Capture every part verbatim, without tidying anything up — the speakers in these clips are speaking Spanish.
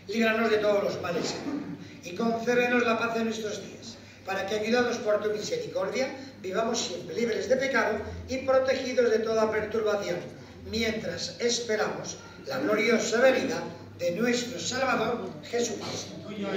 líbranos de todos los males, Señor, y concédenos la paz en nuestros días, para que, ayudados por tu misericordia, vivamos siempre libres de pecado y protegidos de toda perturbación, mientras esperamos la gloriosa venida de nuestro Salvador Jesucristo.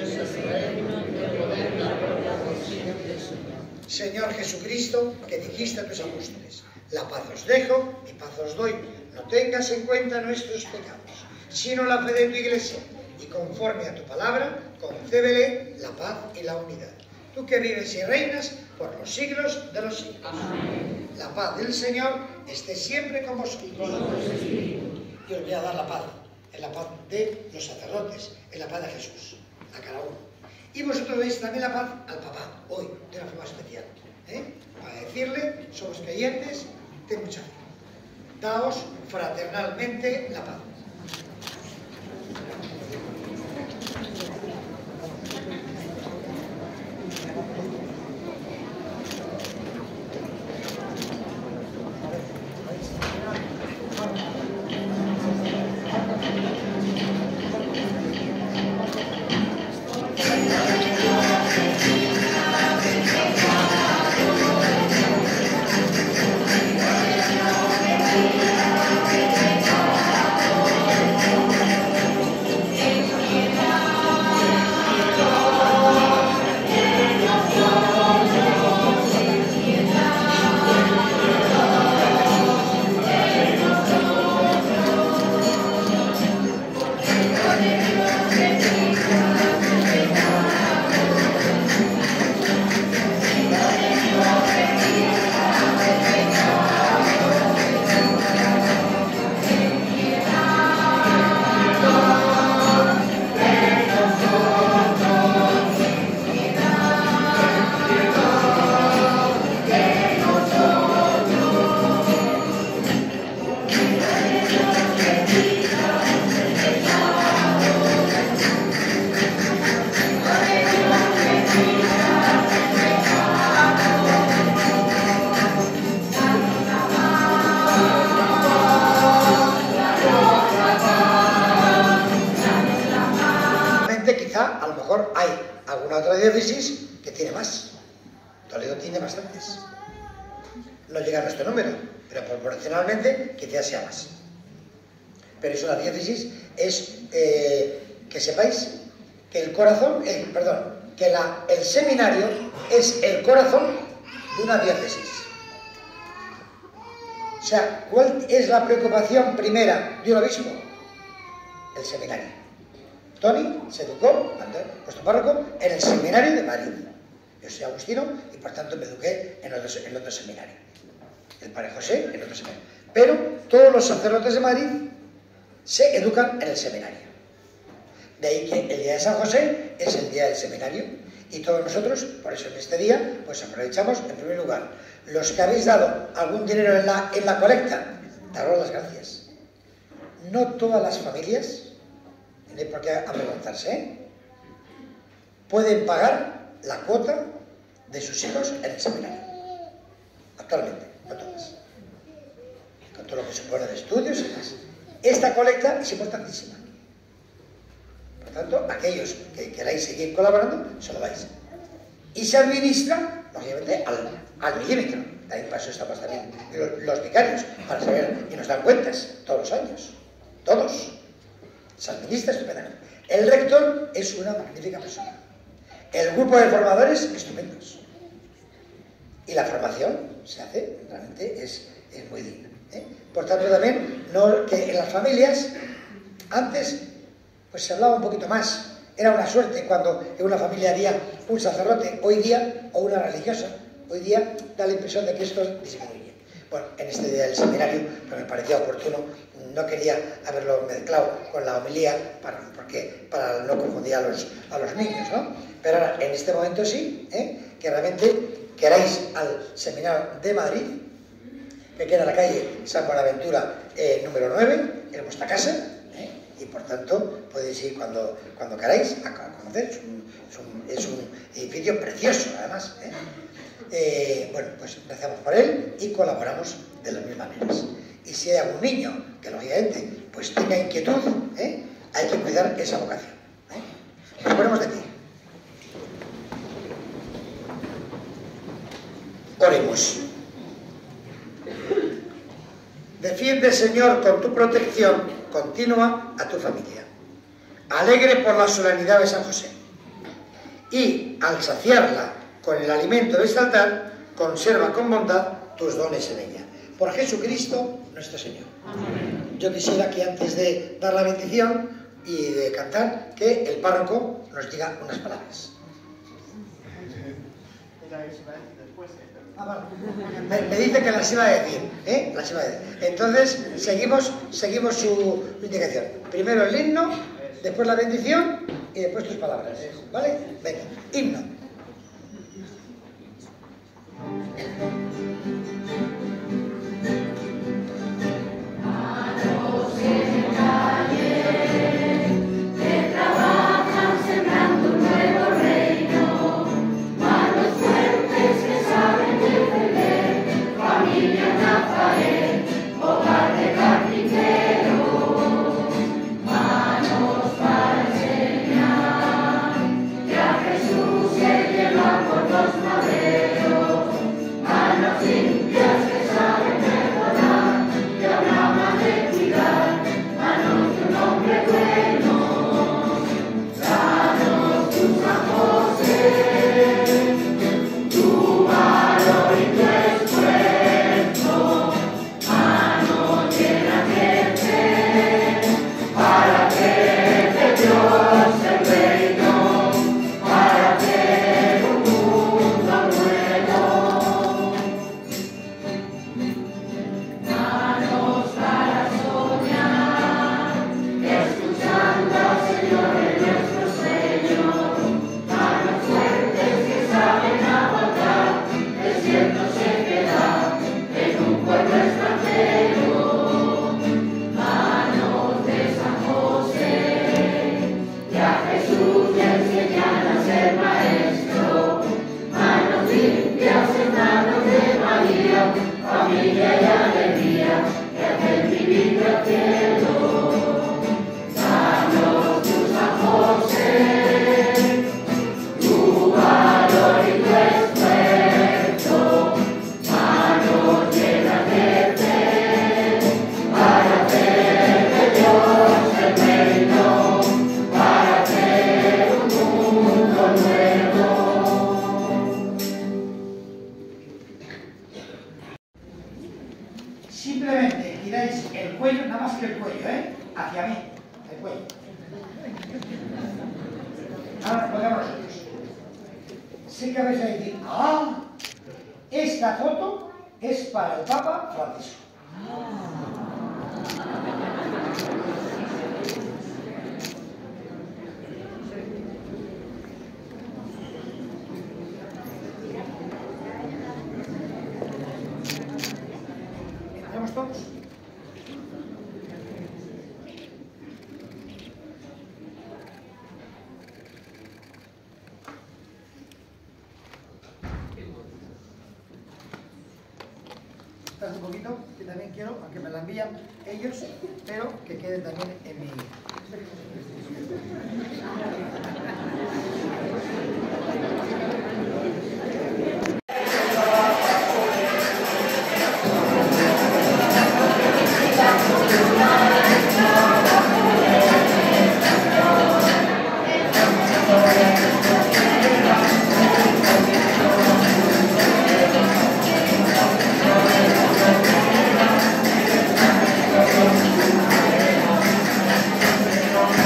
Señor Jesucristo, que dijiste a tus apóstoles: la paz os dejo, mi paz os doy. No tengas en cuenta nuestros pecados, sino la fe de tu Iglesia, y conforme a tu palabra, concédele la paz y la unidad. Tú que vives y reinas por los siglos de los siglos. Amén. La paz del Señor esté siempre con vosotros. Y os voy a dar la paz, en la paz de los sacerdotes, en la paz de Jesús, a cada uno. Y vosotros veis también la paz al papá, hoy, de una forma especial, ¿eh? Para decirle: somos creyentes, ten mucha fe. Daos fraternalmente la paz. Diócesis que tiene más. Toledo tiene bastantes. No llega a nuestro número, pero proporcionalmente quizás sea más. Pero eso, la diócesis es eh, que sepáis que el corazón, eh, perdón, que la, el seminario es el corazón de una diócesis. O sea, ¿cuál es la preocupación primera de un obispo? El seminario. Tony se educó, vuestro párroco, en el seminario de Madrid. Yo soy agustino y por tanto me eduqué en otro, en otro seminario. El padre José en otro seminario. Pero todos los sacerdotes de Madrid se educan en el seminario. De ahí que el día de San José es el día del seminario. Y todos nosotros, por eso en este día, pues aprovechamos, en primer lugar, los que habéis dado algún dinero en la, en la colecta, daros las gracias. No todas las familias, no hay por qué avergonzarse, ¿eh?, pueden pagar la cuota de sus hijos en el seminario. Actualmente, no todas. Con todo lo que supone de estudios y demás. Esta colecta es importantísima. Por tanto, aquellos que queráis seguir colaborando, se lo dais. Y se administra, lógicamente, al, al milímetro. También para eso estamos también los, los vicarios, para saber, y nos dan cuentas todos los años. Todos. Se administra estupendamente. El rector es una magnífica persona. El grupo de formadores, estupendos. Y la formación se hace, realmente es, es muy digna, ¿eh? Por tanto, también, no, que en las familias, antes, pues se hablaba un poquito más. Era una suerte cuando en una familia había un sacerdote, hoy día, o una religiosa. Hoy día da la impresión de que esto disminuye. Bueno, en este día del seminario, pues me parecía oportuno, no quería haberlo mezclado con la homilía para, porque, para no confundir a los, a los niños, ¿no? Pero ahora, en este momento sí, ¿eh?, que realmente queráis al seminario de Madrid, que queda en la calle San Buenaventura eh, número nueve, en vuestra casa, ¿eh?, y por tanto podéis ir cuando, cuando queráis a conocer. Es un, es un, es un edificio precioso, además, ¿eh? Eh, bueno, pues rezamos por él y colaboramos de las mismas maneras. Y si hay algún niño que lógicamente pues tenga inquietud, ¿eh?, hay que cuidar esa vocación. Nos ponemos de pie. Oremos. Defiende, Señor, con tu protección continua a tu familia, alegre por la solemnidad de San José, y al saciarla con el alimento de este altar, conserva con bondad tus dones en ella. Por Jesucristo nuestro Señor. Amén. Yo quisiera que antes de dar la bendición y de cantar, que el párroco nos diga unas palabras. Ah, vale. me, me dice que las iba a decir, ¿eh? Las iba a decir. Entonces, seguimos, seguimos su indicación. Primero el himno, después la bendición y después tus palabras. ¿Vale? Venga, himno. Simplemente giráis el cuello, nada más que el cuello, ¿eh? Hacia mí, el cuello. Ahora nos ponemos nosotros. Sé que vais a decir, ¡ah! Esta foto es para el Papa Francisco. ¿Entramos todos? Un poquito, que también quiero, aunque me la envían ellos, pero que quede también en mi... Thank you.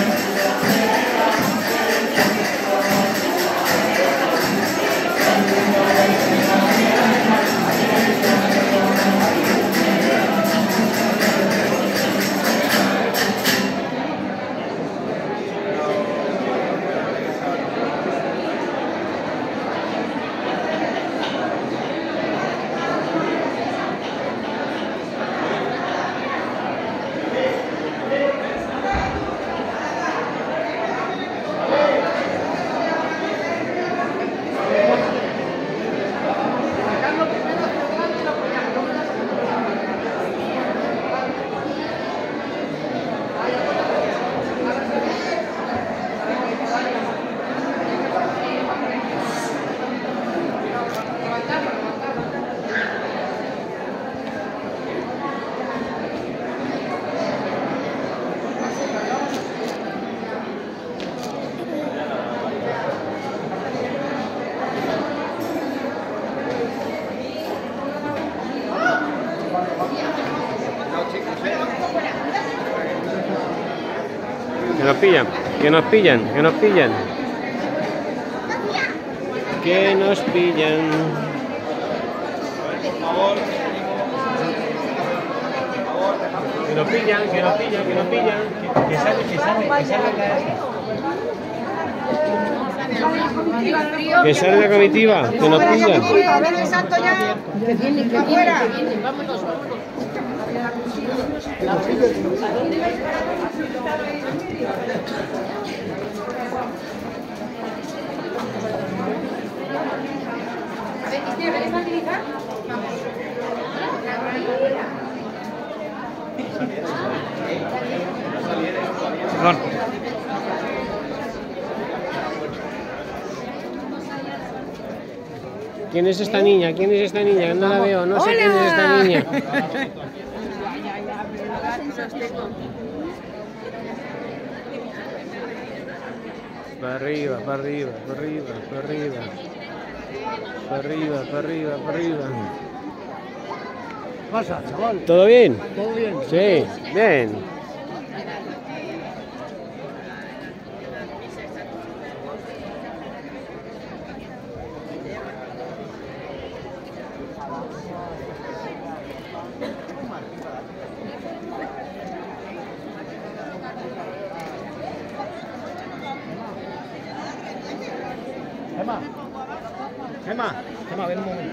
Que nos pillan, que nos pillan, que nos pillan. Que nos pillan. Por favor. Que nos pillan, que nos pillan, que nos pillan. Que sale, que sale, que sale la... Que sale la comitiva, que nos pillan. A ver el santo ya. Que viene, que viene, que viene. Vámonos, vámonos. ¿Quieres tranquilizar? Vamos. Perdón. ¿Quién es esta niña? ¿Quién es esta niña? No la veo, no sé quién es esta niña. Para arriba, para arriba, para arriba, para arriba. Para arriba, para arriba, para arriba. ¿Qué pasa, chaval? ¿Todo bien? ¿Todo bien? Sí, bien. Gemma, Gemma, Gemma, ven un momento.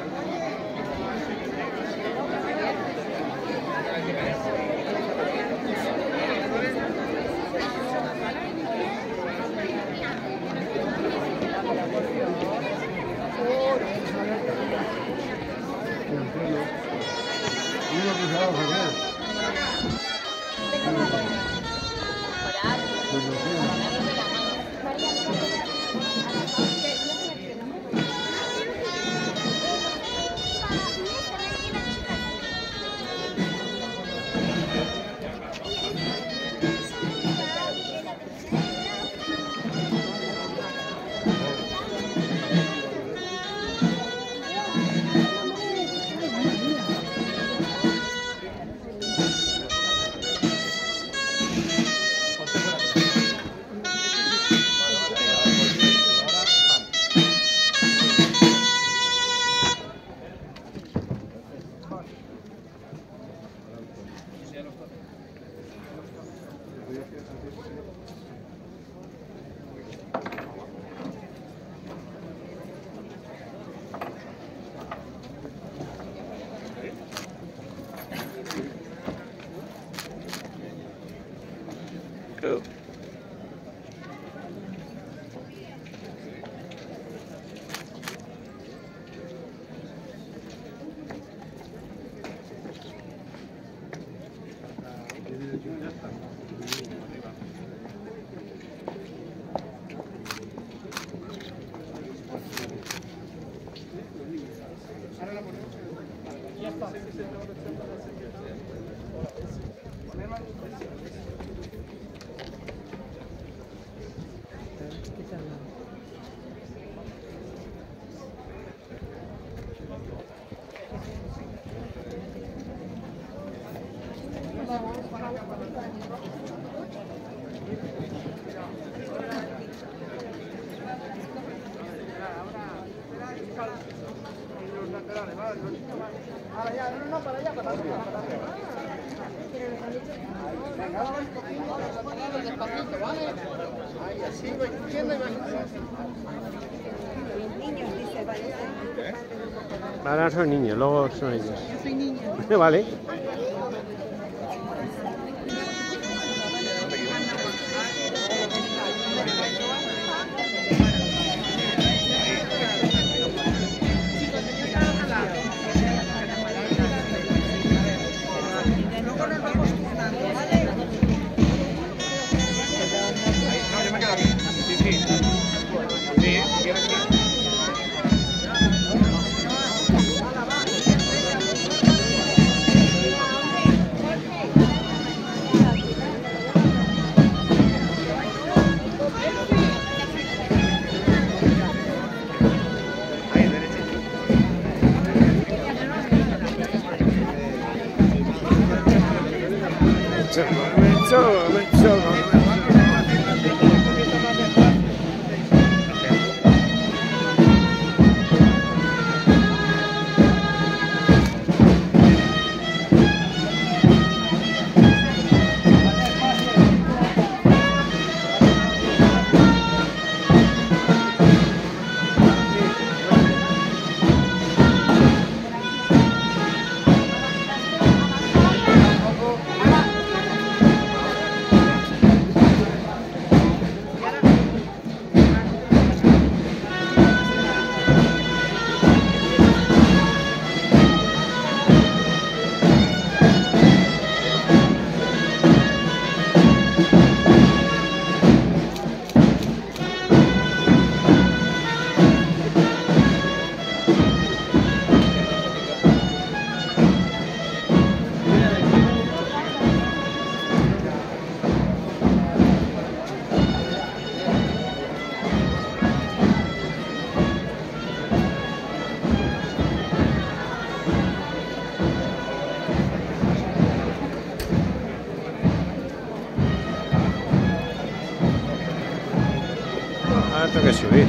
Oh. Para allá, no, no, para allá, para allá. Despacito, ¿vale? Ahí, así voy cogiendo y voy. Niños, dice, vale. Ahora son niños, luego son ellos. Yo soy niña. Vale. tengo que subir.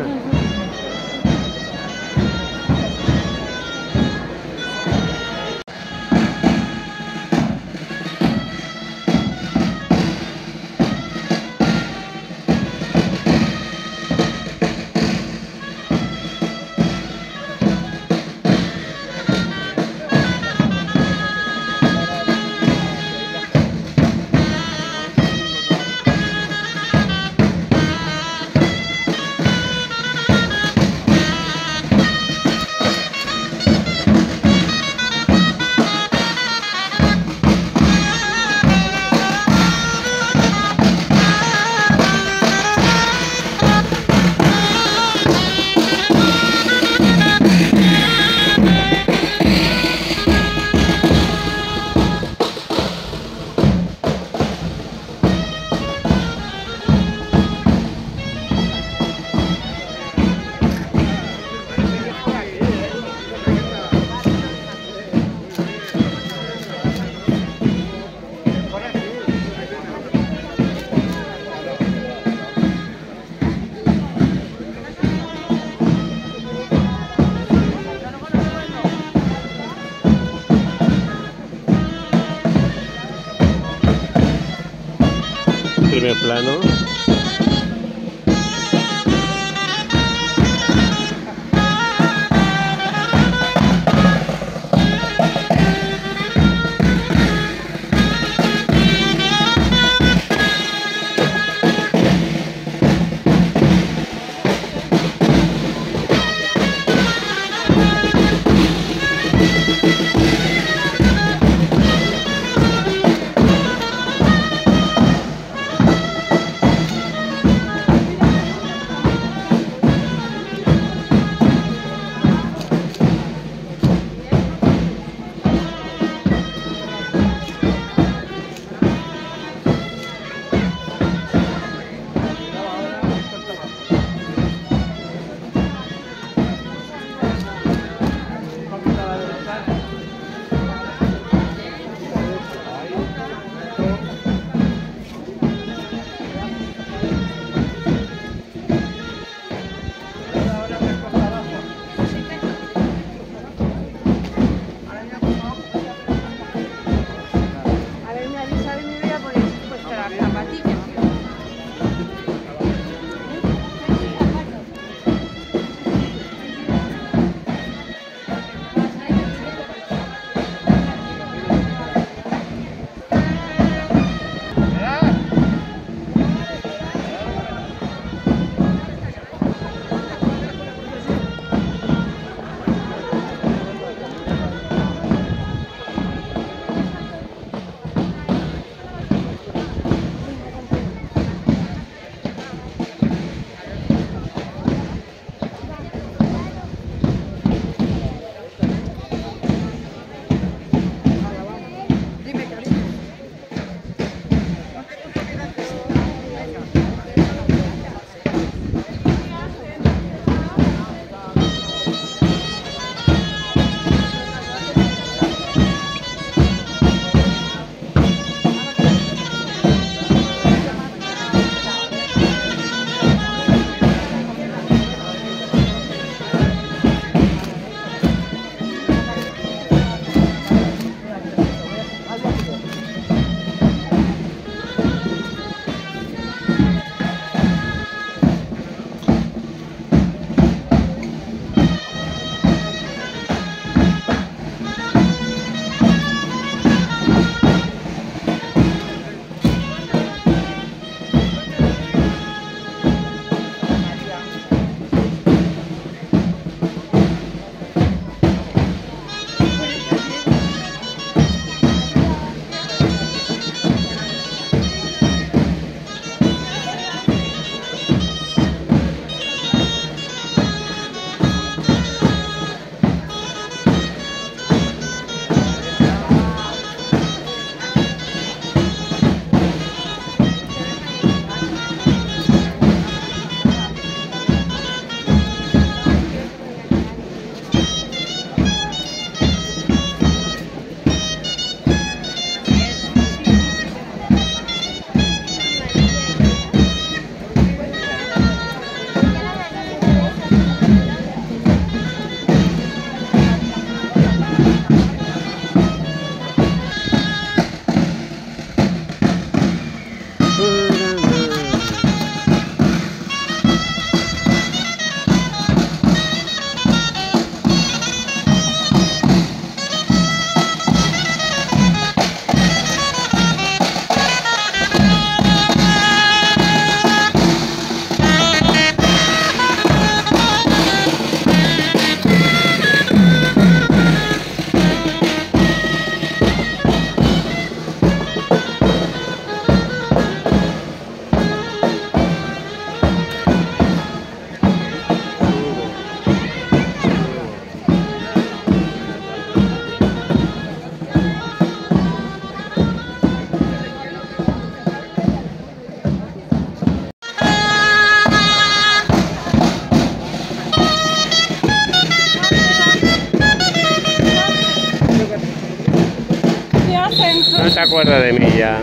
Primer plano. No se acuerda de mí ya.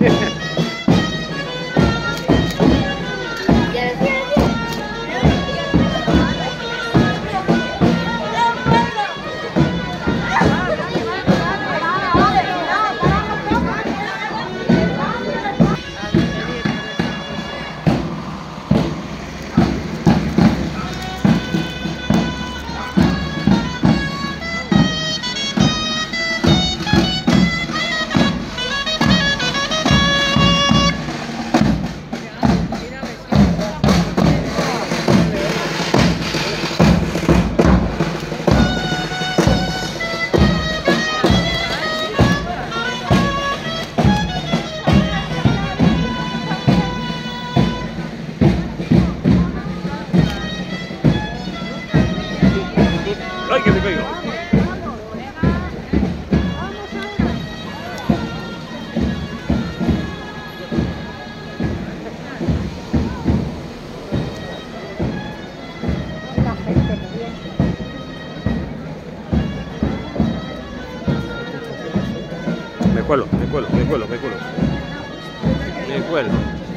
¡Ay, que me caigo! Me cuelo, me cuelo, me cuelo, me cuelo. Me cuelo.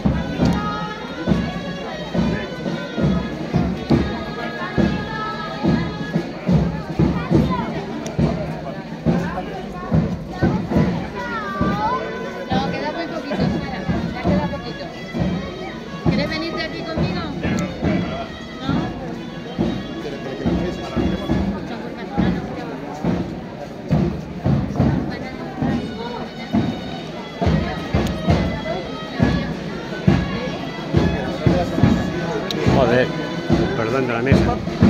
Joder, perdón de la mesa.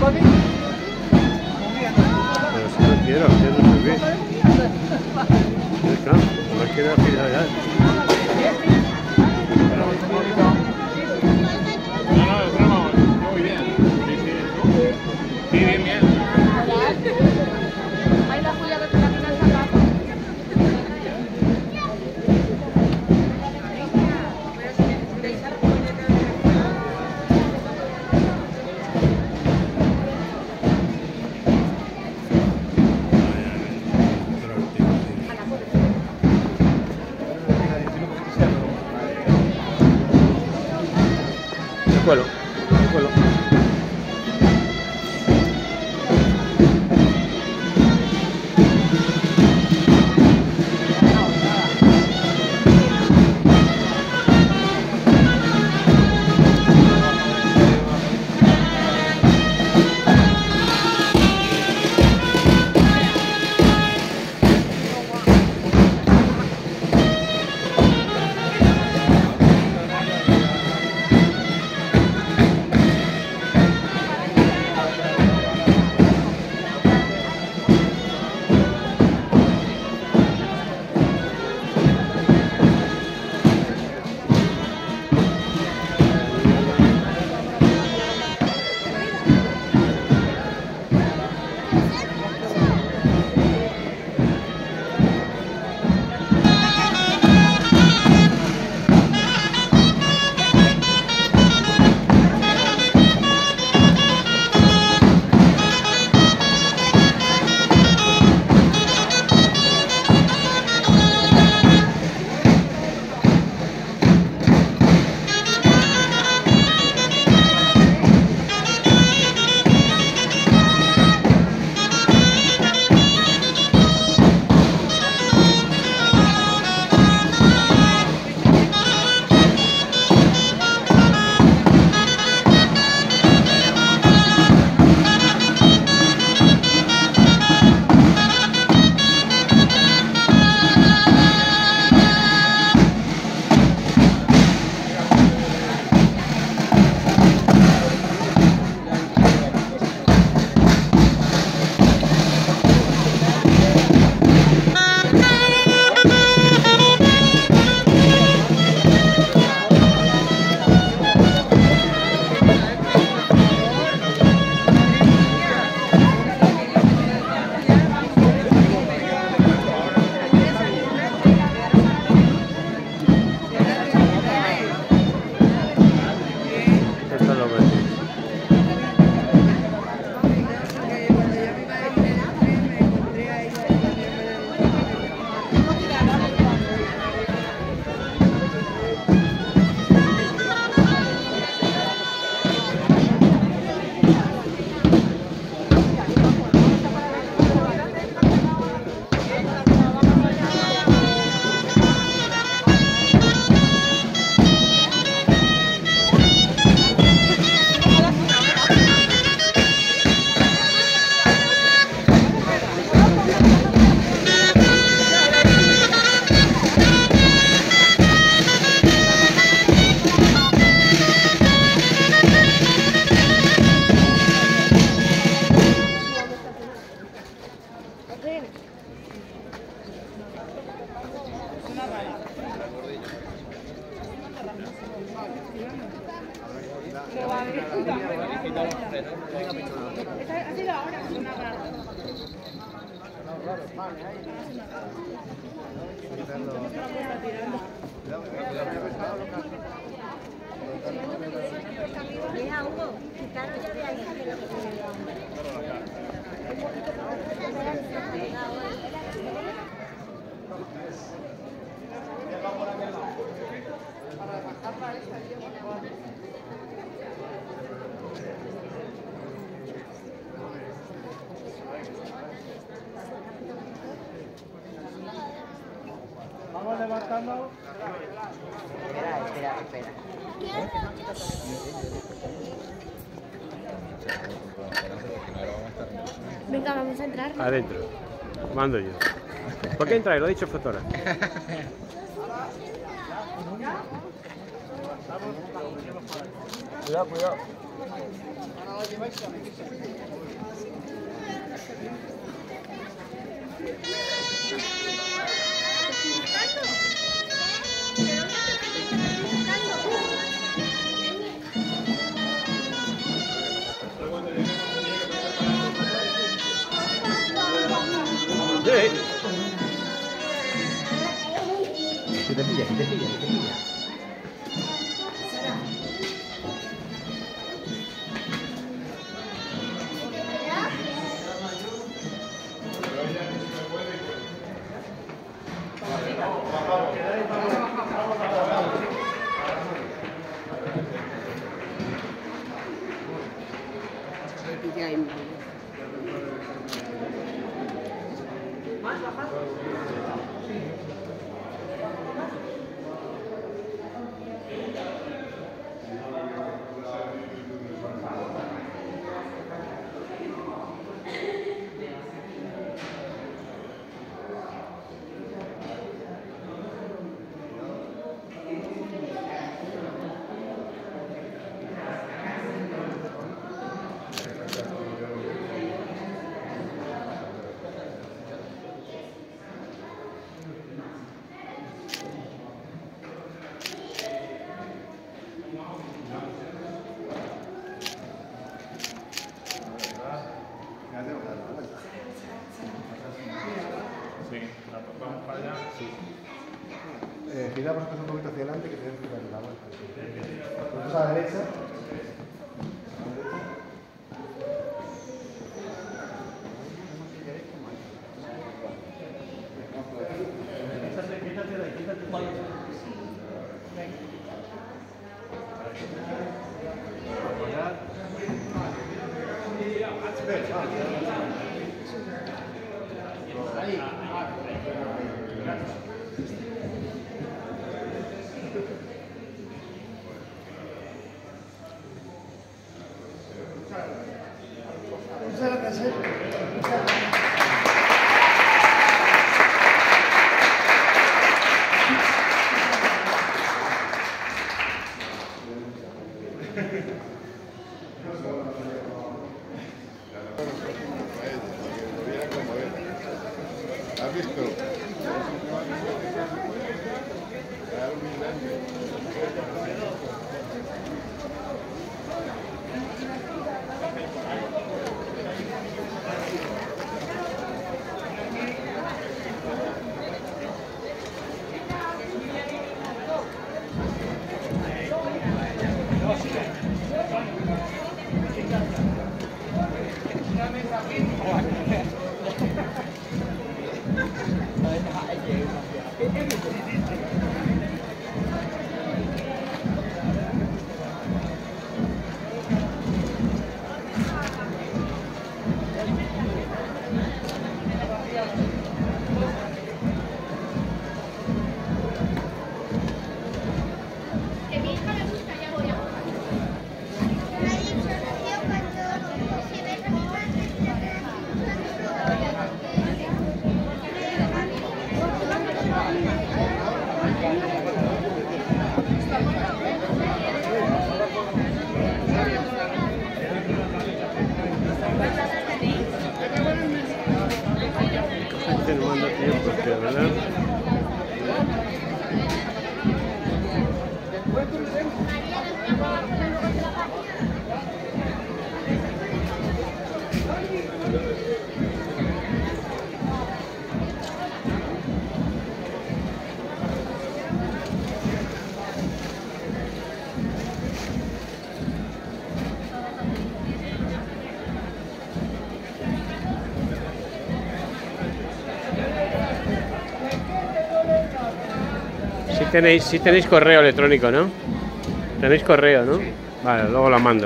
Pero si no quiero, yo no sé qué. Ya está, no quiero decir ya. No, no, es broma, muy bien. Sí, sí, sí, bien, bien. Ahí la Julia que te la quita el zapato. Me cuelo, me cuelo. Ha sido ahora, una rara. Mira, Hugo, quitaros ya de ahí que lo que Vamos levantando. Espera, espera, espera. Venga, vamos a entrar. Adentro. Mando yo. ¿Por qué entráis? Lo ha dicho el fotógrafo. Cuidado, cuidado. Sí. Si te pilla, si te pilla, si te pilla. Eh, gira vosotros un poquito hacia adelante que tenéis que dar la vuelta. Vosotros a la derecha. Muchas gracias. ¿Has visto? Thank you. tenéis, sí tenéis correo electrónico, ¿no? Tenéis correo, ¿no? Vale, luego lo mando.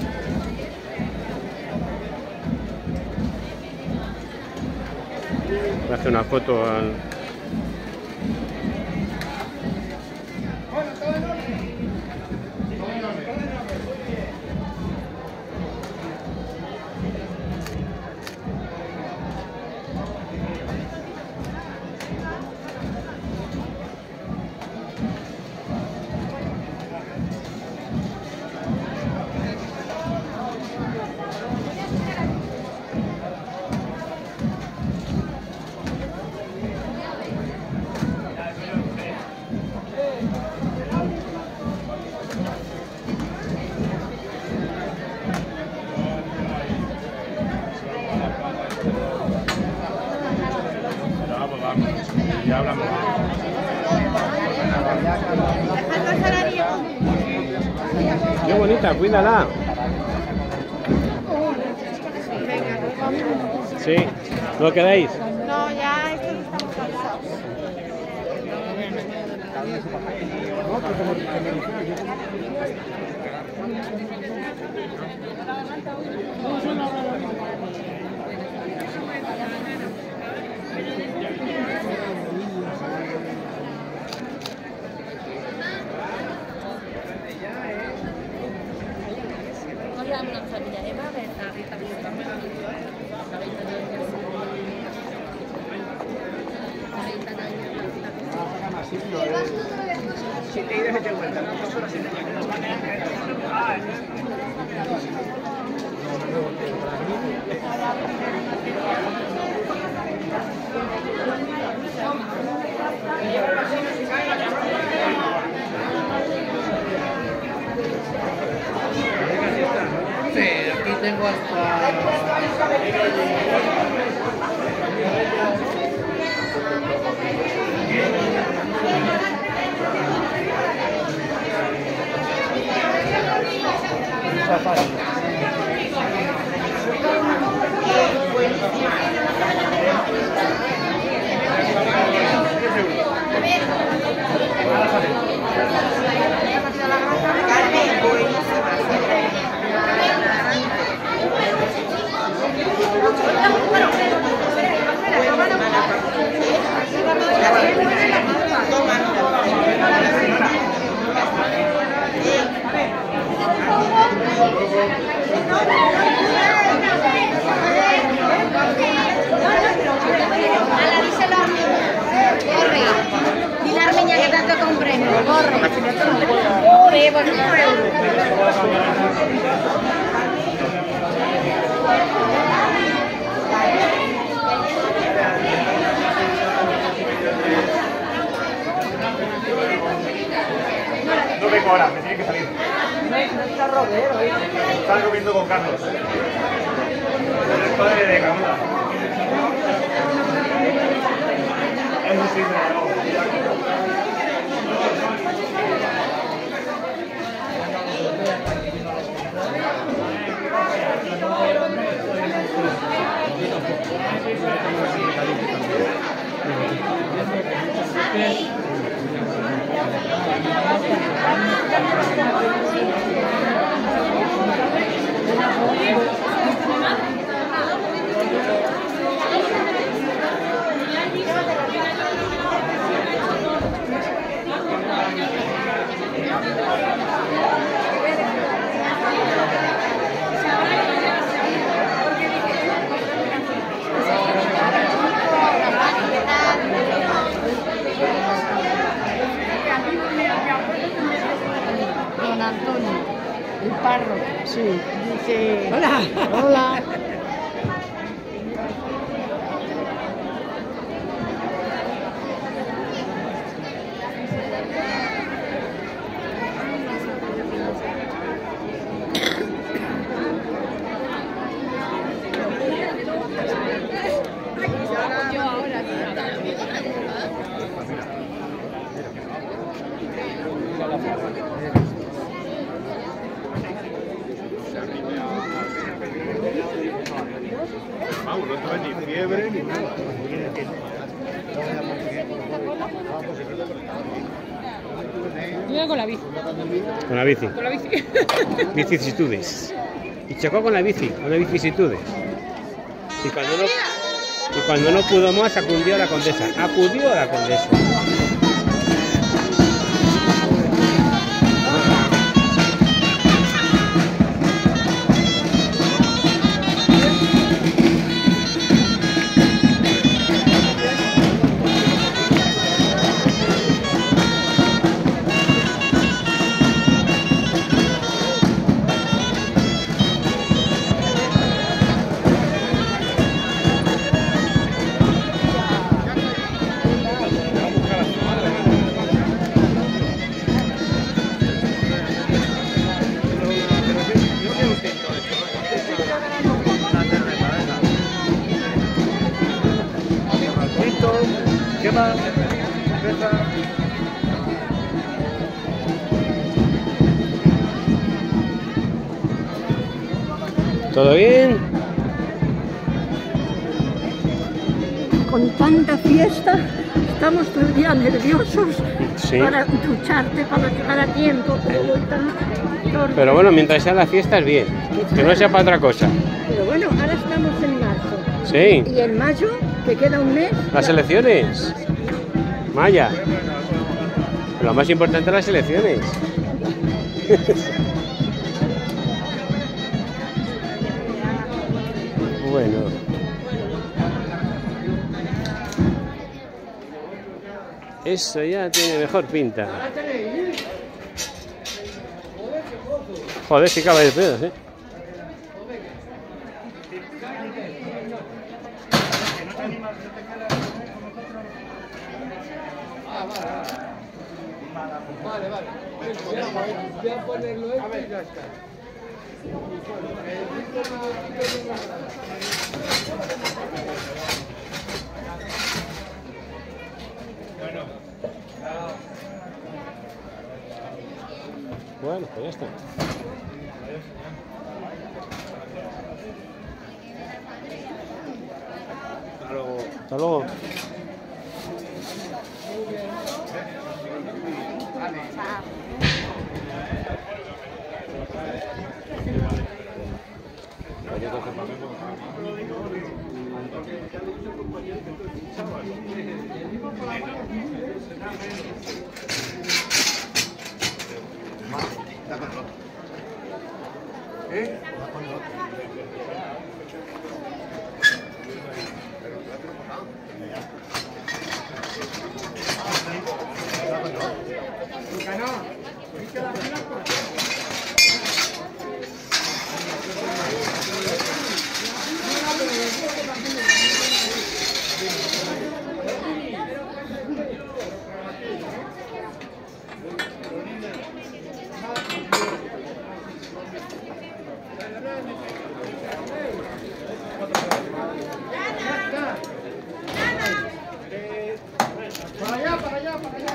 Voy a hacer una foto al... Ya hablamos. ¡Qué bonita! ¡Cuídala! Sí, ¿no quedáis? No, ya estos estamos cansados. Si te ibas a echar vuelta, dos horas y media. Sí, aquí tengo hasta... No vengo ahora, me tiene que salir. Están comiendo con Carlos. Es el padre de Camila. Eso sí, no. Don Antonio, el párroco, sí, dice... Hola. Hola. Yo ahora, Se la bici. Con la bici. Con la bici. Vicisitudes. Y chocó con la bici, con las vicisitudes. Y cuando no, y cuando no pudo más, acudió a la condesa. Acudió a la condesa. ¿Qué más? ¿Todo bien? Con tanta fiesta, estamos todo el día nerviosos Sí. para ducharte, para llegar a tiempo, pero voy tan torpe. Pero bueno, mientras sea la fiesta es bien. Que no sea para otra cosa. Pero bueno, ahora estamos en marzo. Sí. Y en mayo, que queda un mes, Las elecciones. Maya. Lo más importante, las elecciones. Bueno. Eso ya tiene mejor pinta. Joder, sí cabe de pedos, ¿eh? Vale, vale. Voy a ponerlo esto y ya está. Bueno, pues ya está. Hasta luego. Hasta luego. ¿Eh? Para allá, para allá, para allá.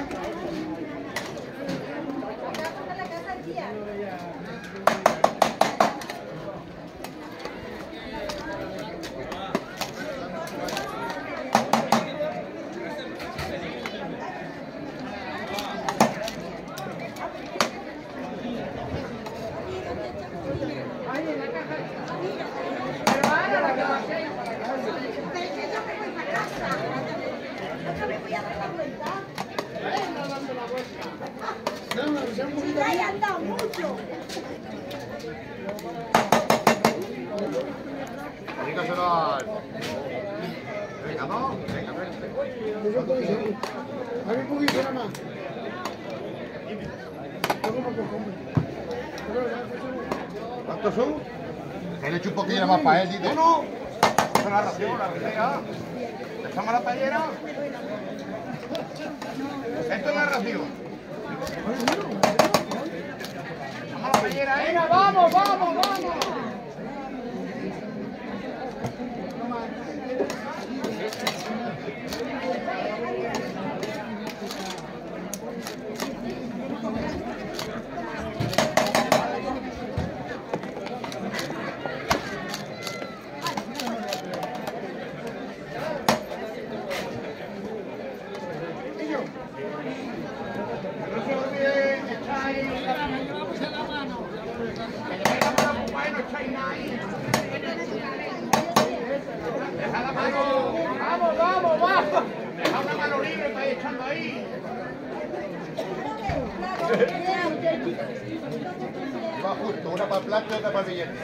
Ahí en la caja. Pero ahora la caja. Ya he andado mucho. Dígaselo al... Venga, no, venga, venga. A mí un poquito nada más. ¿Cuántos son? Que le echo un poquillo más para él, dice. No, no. Esa es la ración, la receta. ¿Echamos la paellera? Esto es la ración. ¿Echamos la paellera, eh? Venga, vamos, vamos, vamos. No se olvide echar ¿qué estáis echando ahí? Va justo, una para el plato y otra para el billete.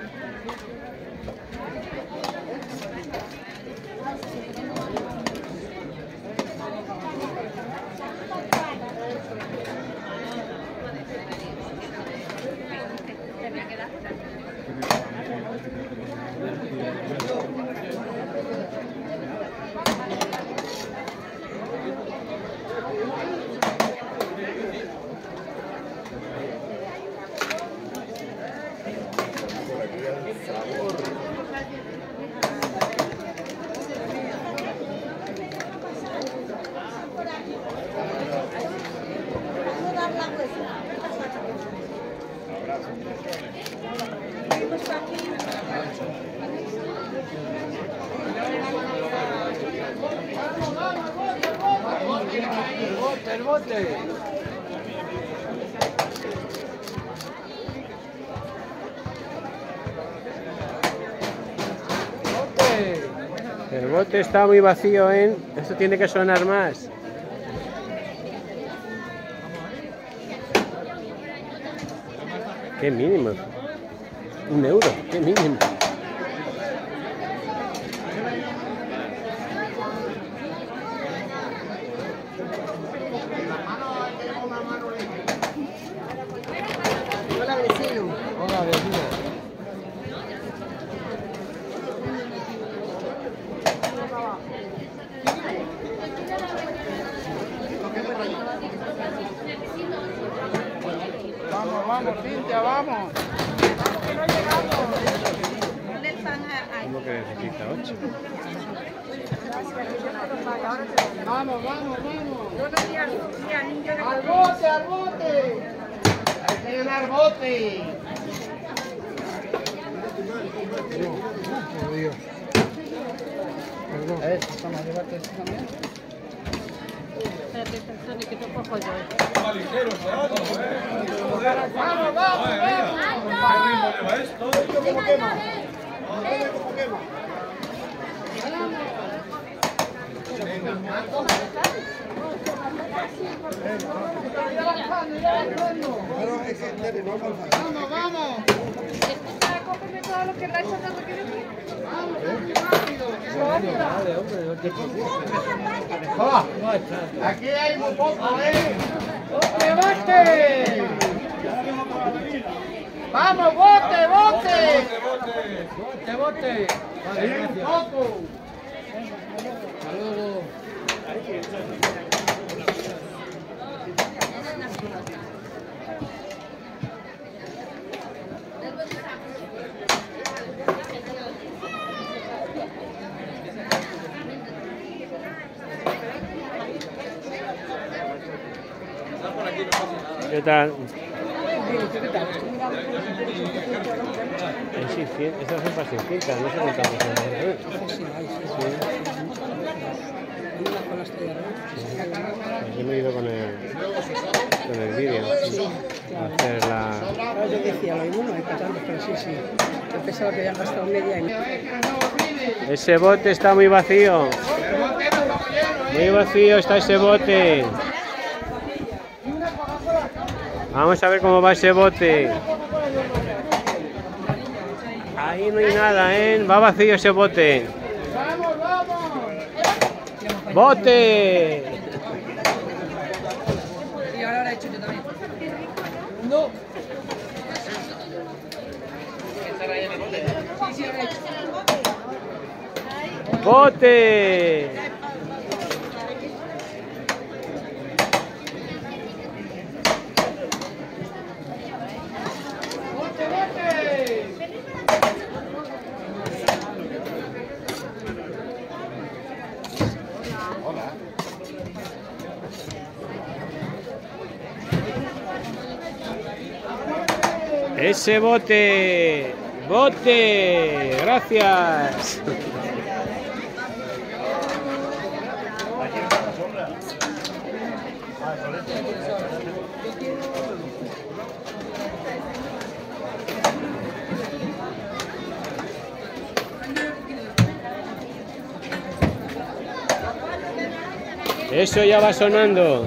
El bote. El bote está muy vacío, ¿eh? Esto tiene que sonar más. Qué mínimo. Un euro, qué mínimo. Hola, vecino. Hola, vecina. Vamos, vamos, Cintia, vamos. Que no llegamos. ¿Cómo que necesita ocho? Vamos, vamos, vamos. Al bote, al bote. Hay que llenar bote. Oh, Dios. Perdón. Eh, toma, llévate esto también. Espérate, perdone, que te cojo yo. Vamos, vamos, vamos, vamos. Cómeme todo lo que le ha hecho tanto que vamos, rápido. Aquí hay muy poco, ¿eh? ¡Bote, bote! ¡Vamos, bote, bote! Bote, bote. Hay un poco. Hasta luego. ¿Qué tal? Eh, sí, cien, esas son para seiscientos, no sé cuántas son. ¿Eh? Sí. Pues yo me he ido con el, con el vídeo a hacer la... Yo decía lo mismo, no hay que tanto, pero sí, sí. Yo pensaba que habían gastado media y media. Ese bote está muy vacío. Muy vacío está ese bote. Vamos a ver cómo va ese bote. Ahí no hay nada, ¿eh? Va vacío ese bote. ¡Bote! Y ahora lo he hecho yo también. No. ¡Bote! Ese bote, bote, gracias. Eso ya va sonando.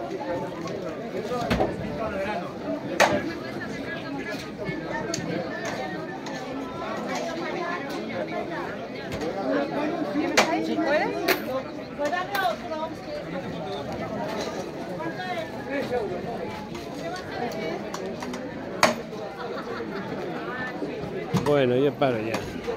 Bueno, yo paro ya.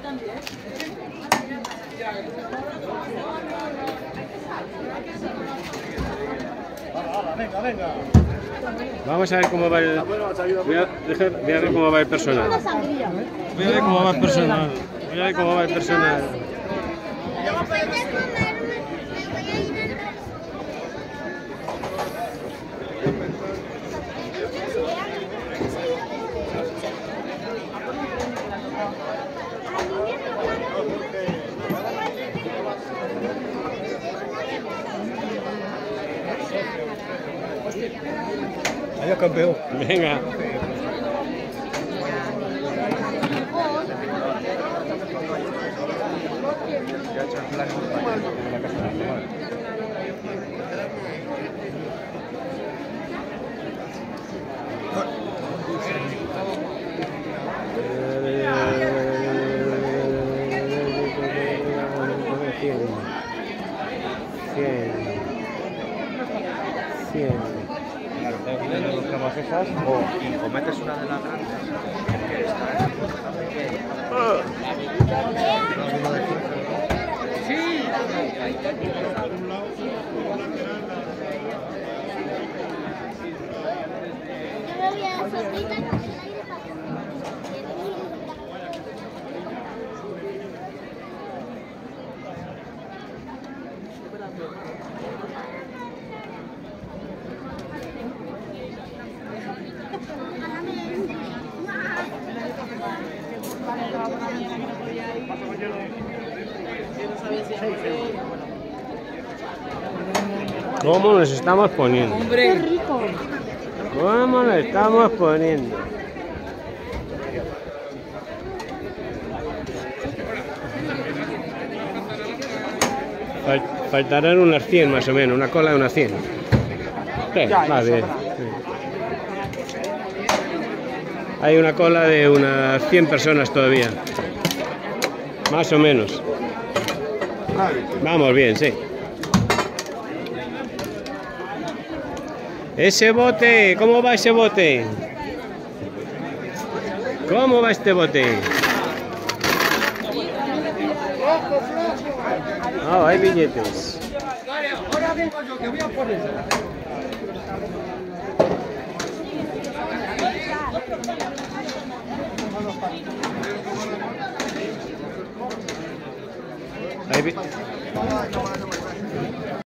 Venga, venga. Vamos a ver cómo va el... Voy a, dejar, voy a ver cómo va el personal. Voy a ver cómo va el personal. Voy a ver cómo va el personal. Adiós, campeón. Venga. cien. cien. Claro, tengo que tener dos camas esas o, o metes una de las grandes que está ¿Cómo nos estamos poniendo? ¡Qué rico! ¿Cómo nos estamos poniendo? Fal- Faltarán unas cien más o menos, una cola de unas cien. Sí, va bien. Sí. Hay una cola de unas cien personas todavía. Más o menos. Vamos bien, sí. Ese bote, ¿cómo va ese bote? ¿Cómo va este bote? Ah, oh, hay billetes. Ahora vengo yo, que voy a poner. Hay bi-